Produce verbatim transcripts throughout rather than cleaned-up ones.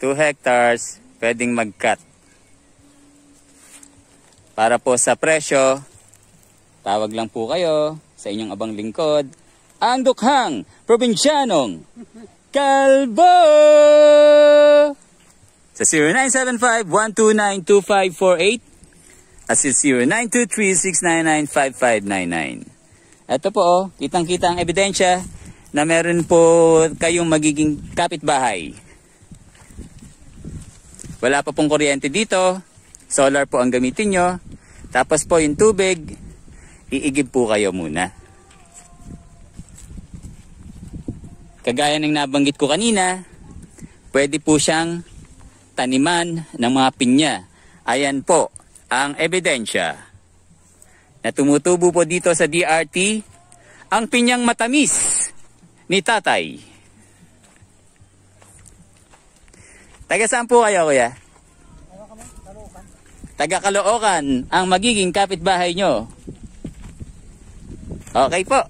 two hectares, pwedeng mag-cut. Para po sa presyo, tawag lang po kayo sa inyong abang lingkod, ang Dukhang Probinsyanong Kalbo! Sa zero nine seven five, one two nine, two five four eight at sa zero nine two three, six nine nine, five five nine nine. Ito po, oh, kitang-kita ang ebidensya na meron po kayong magiging kapitbahay. Wala pa pong kuryente dito, solar po ang gamitin nyo. Tapos po yung tubig, iigib po kayo muna. Kagaya ng nabanggit ko kanina, pwede po siyang taniman ng mga pinya. Ayan po ang ebidensya na tumutubo po dito sa D R T ang pinyang matamis ni tatay. Taga saan po kayo, kuya? Taga Caloocan ang magiging kapitbahay nyo. Okay po.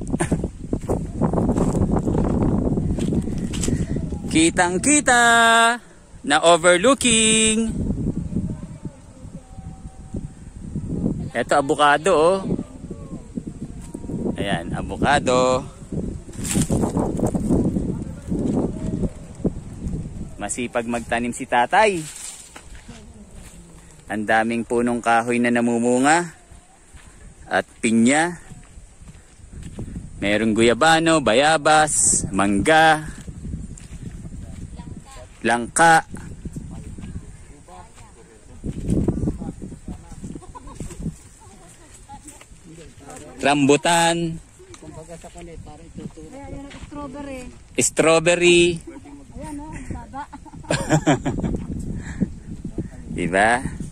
Kitang-kita na overlooking. Ito, abukado, oh. Ayan, abukado. Masipag magtanim si tatay. Ang daming punong kahoy na namumunga. At pinya. Merong guyabano, bayabas, mangga, langka. Rambutan. Strawberry. Strawberry. Ayan o, baba. Diba?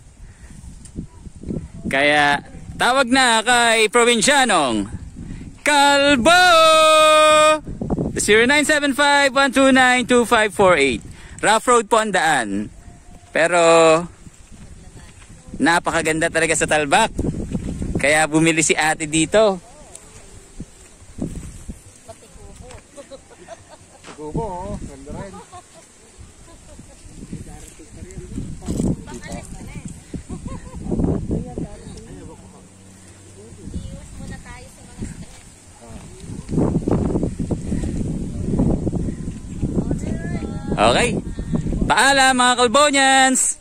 Kaya tawag na kay Probinsyanong Kalbo! zero nine seven five, one two nine, two five four eight. Rough road po ang daan. Pero napakaganda talaga sa Talbak. Kaya bumili si ate dito. Kubo, oh, ganda rin. Okay. Paalam mga Kalbonians!